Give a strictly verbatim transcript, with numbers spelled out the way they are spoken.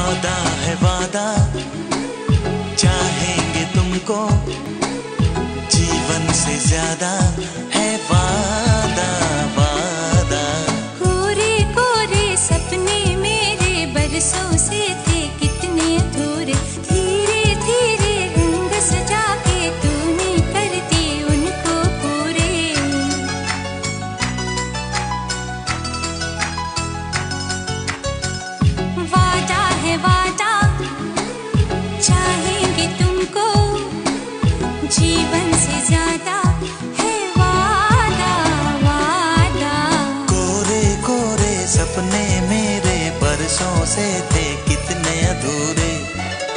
वादा है वादा, चाहेंगे तुमको जीवन से ज्यादा है वादा वादा। कोरे कोरे सपने मेरे बरसों से थे कितने अधूरे, धीरे धीरे रंग सजा के तूने कर दी उनको पूरे। वादा है वादा, चाहेंगे तुमको जीवन से ज्यादा है वादा वादा। कोरे कोरे सपने मेरे बरसों से थे कितने अधूरे,